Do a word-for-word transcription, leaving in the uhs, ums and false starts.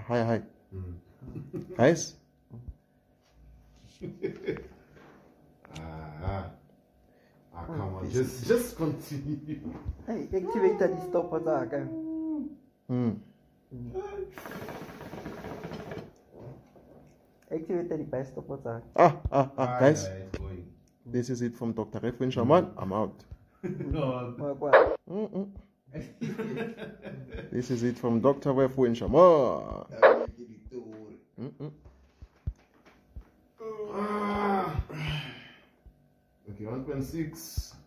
Hi, hi. Mm. Guys? ah, ah, come on, just, just continue. Hey, activate die stopperzaken. Hmm. Activate die bij stopperzaken. Ah, ah, ah, guys. yeah, it's going. This is it from Doctor Efwin Shaman. I'm out. No. Maar wat? Mm-mm. This is it from Doctor Efwin Shaman. Mm-mm. Ah. Okay, one point six.